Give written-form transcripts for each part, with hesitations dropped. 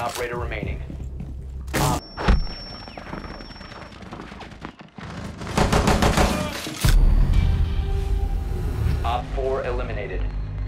operator remaining. Op 4 eliminated.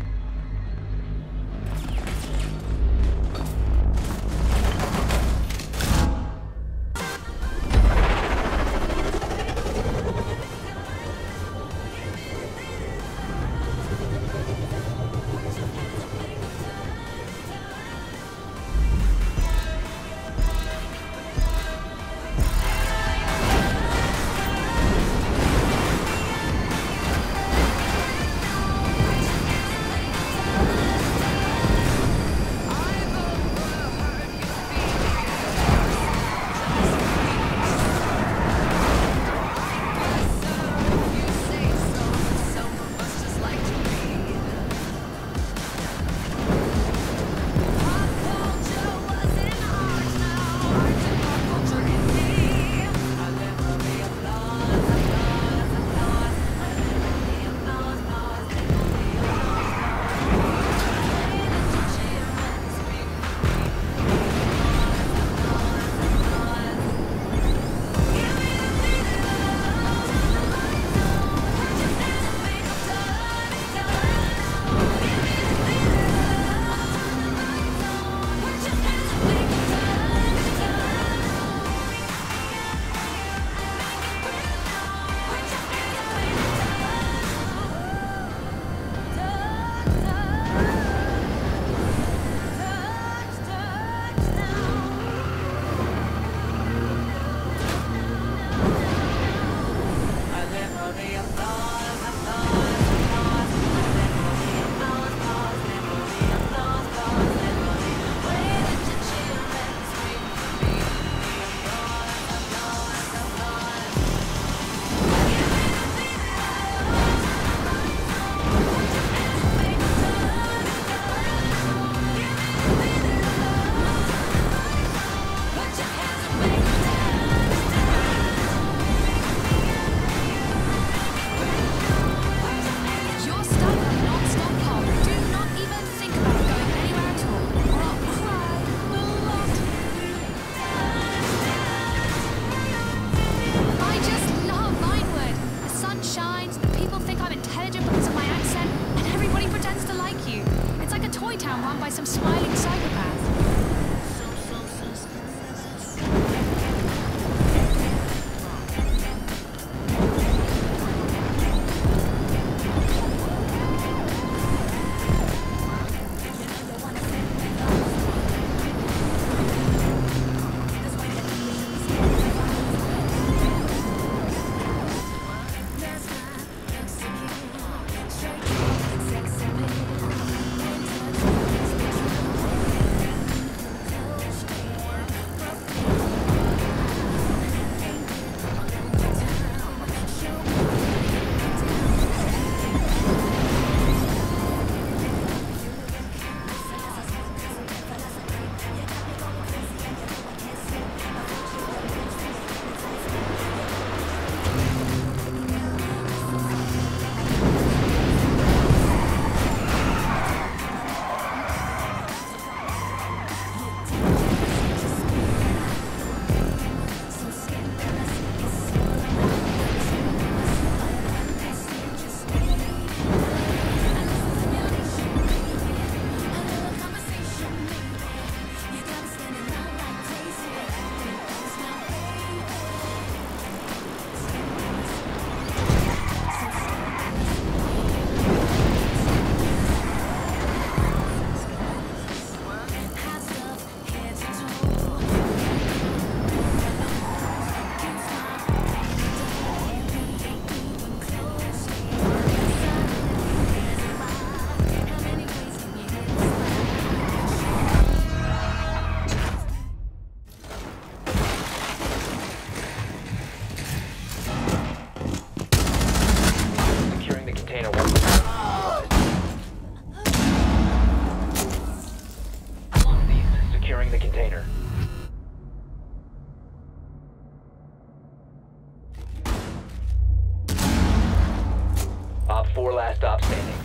Op 4 last stop standing.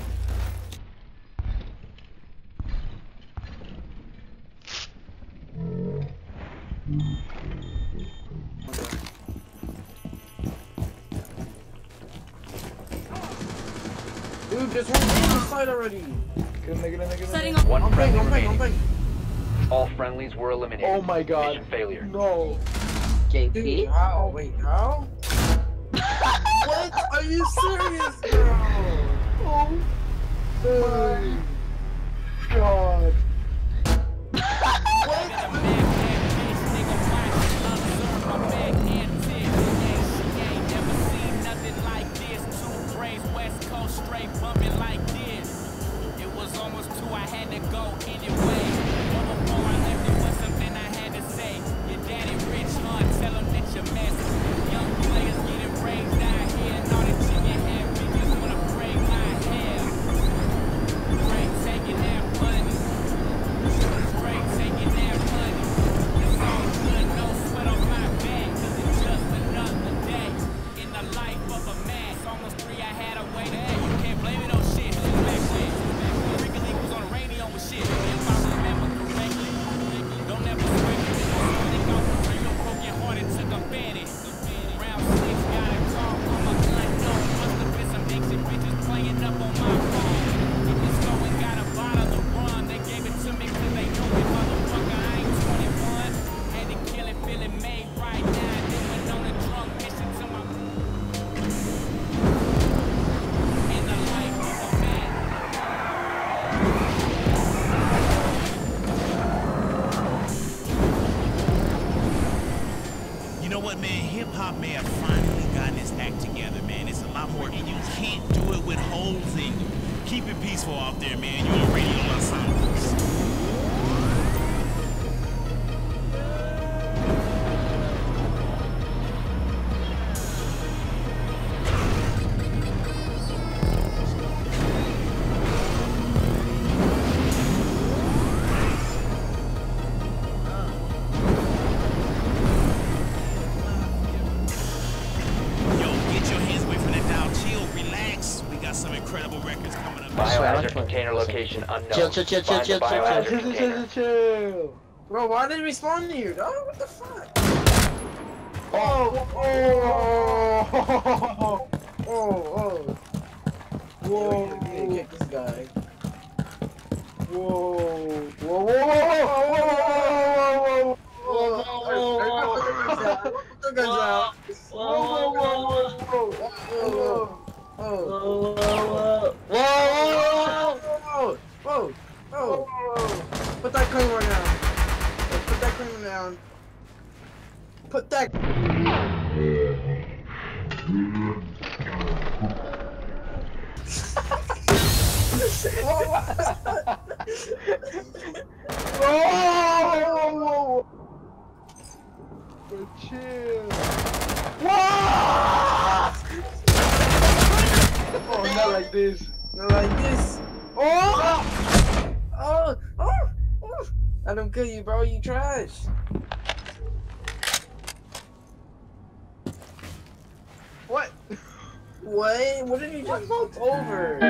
Dude, there's one man inside already. Setting up. One I'm friendly playing. remaining. All friendlies were eliminated. Oh my god. Mission failure. No. Dude, JP? how? Wait, how? What? Are you serious, bro? Oh my god. Straight bumping like this. It was almost 2, I had to go anyway. But before I left, it was something I had to say. Your daddy rich, huh? Tell him that you're messy. Young players getting raised out here, and all that chicken head bitches wanna braid my hair. Straight taking that money. Straight taking that money. It's all good, no sweat on my back. 'Cause it's just another day in the life of a man. It's almost 3, I had a way to. Blame it on shit. Ricky was on the radio with shit. If I remember correctly, don't ever swing me. Think I was real broken hearted, took a bandit. Round 6, got a call from a gun. No, must have been some ancient bitches playing up on my phone. If it's going, got a bottle of rum. They gave it to me because they know me, motherfucker. I ain't 21. Had to kill it, feeling made right now. Then went on a drunk mission to my. You know what, man? Hip-hop may have finally gotten its act together, man. It's a lot more, and you can't do it with holes in you. Keep it peaceful out there, man. You're on Radio Los Angeles. Some incredible records coming up. Biohazard container location unknown. Chill. Find the biohazard container. Chill. Bro, why did we spawn here, dog? What the fuck? Oh. Whoa. We need to kick this guy. Whoa. Put the guns out. Whoa. Put that claymore down. Put that claymore down. Put that. Whoa. Chill. Whoa! Oh, not like this. Not like this. Oh! I don't kill you, bro. You trash. What? What? What did you just walk over?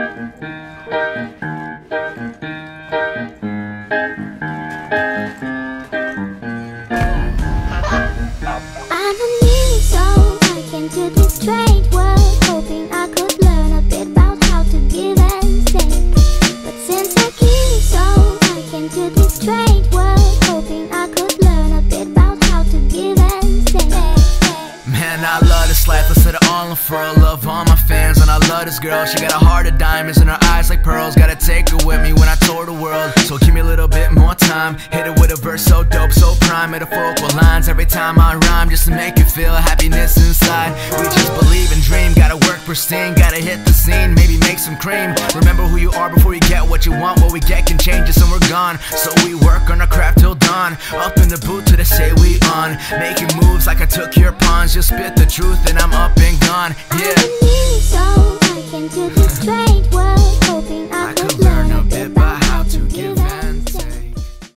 I'm a new soul, I came to this strange world, hoping I could learn a bit about how to give and take. But since I came soul, I came to this strange world, hoping I could learn a bit about how to give and take. Man, I love this life, let's set it all on furl. Love all my fans, and I love this girl. She got a heart of diamonds and her eyes like pearls. Gotta take her with me when I tour the world. So give me a little bit more time. Hit it with a verse so dope, so prime. Metaphorical lines every time I rhyme, just to make you feel happiness inside. We just believe and dream, gotta work pristine. Gotta hit the scene, maybe make some cream. Remember who you are before you get what you want. What we get can change us and we're gone. So we work on our craft till dawn. Up in the booth till they say we on. Making moves like I took your pawns. Just spit the truth and I'm up and gone, yeah. I'm a new soul, I came to this strange